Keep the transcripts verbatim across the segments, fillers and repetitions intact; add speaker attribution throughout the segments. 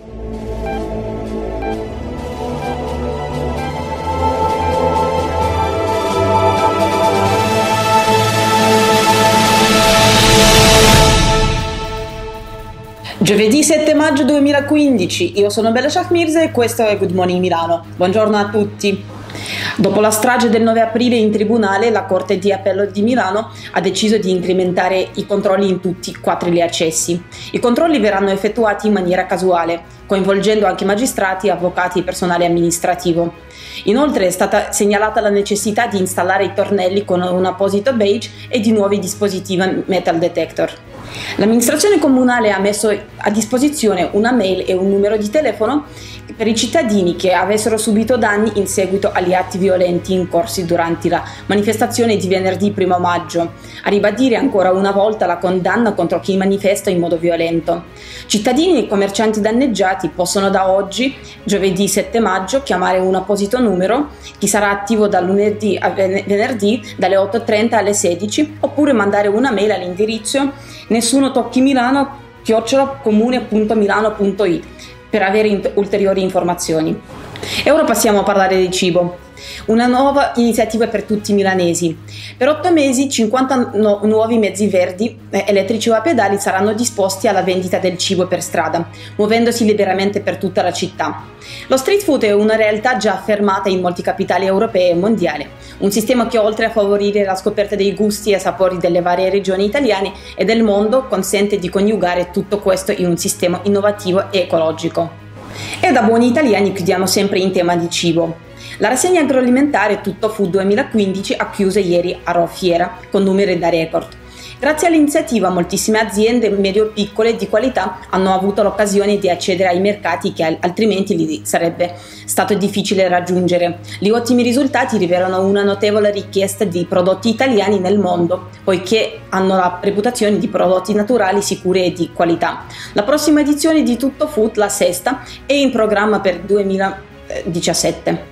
Speaker 1: Giovedì sette maggio duemilaquindici, io sono Bella Shahmirza e questo è Good Morning Milano. Buongiorno a tutti. Dopo la strage del nove aprile in tribunale, la Corte di Appello di Milano ha deciso di incrementare i controlli in tutti e quattro gli accessi. I controlli verranno effettuati in maniera casuale, coinvolgendo anche magistrati, avvocati e personale amministrativo. Inoltre è stata segnalata la necessità di installare i tornelli con un apposito badge e di nuovi dispositivi metal detector. L'amministrazione comunale ha messo a disposizione una mail e un numero di telefono per i cittadini che avessero subito danni in seguito agli atti violenti in corsi durante la manifestazione di venerdì primo maggio, a ribadire ancora una volta la condanna contro chi manifesta in modo violento. Cittadini e commercianti danneggiati possono da oggi, giovedì sette maggio, chiamare un apposito numero che sarà attivo da lunedì a venerdì dalle otto e trenta alle sedici, oppure mandare una mail all'indirizzo nessuno tocchi milano chiocciola comune punto milano punto it per avere ulteriori informazioni. E ora passiamo a parlare di cibo. Una nuova iniziativa per tutti i milanesi. Per otto mesi cinquanta no- nuovi mezzi verdi, eh, elettrici o a pedali saranno disposti alla vendita del cibo per strada, muovendosi liberamente per tutta la città. Lo street food è una realtà già affermata in molti capitali europei e mondiali, un sistema che oltre a favorire la scoperta dei gusti e sapori delle varie regioni italiane e del mondo consente di coniugare tutto questo in un sistema innovativo e ecologico. E da buoni italiani chiudiamo sempre in tema di cibo. La rassegna agroalimentare Tutto Food duemilaquindici ha chiuso ieri a Roffiera con numeri da record. Grazie all'iniziativa moltissime aziende medio-piccole di qualità hanno avuto l'occasione di accedere ai mercati che altrimenti gli sarebbe stato difficile raggiungere. Gli ottimi risultati rivelano una notevole richiesta di prodotti italiani nel mondo, poiché hanno la reputazione di prodotti naturali, sicuri e di qualità. La prossima edizione di Tutto Food, la sesta, è in programma per duemiladiciassette.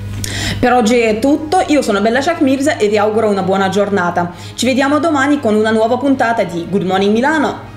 Speaker 1: Per oggi è tutto, io sono Bella Shahmirza e vi auguro una buona giornata. Ci vediamo domani con una nuova puntata di Good Morning Milano.